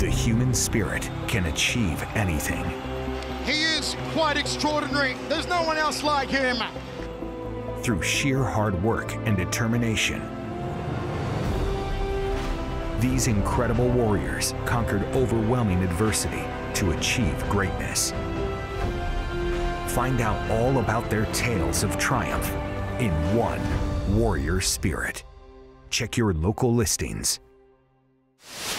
The human spirit can achieve anything. He is quite extraordinary. There's no one else like him. Through sheer hard work and determination, these incredible warriors conquered overwhelming adversity to achieve greatness. Find out all about their tales of triumph in one warrior spirit. Check your local listings.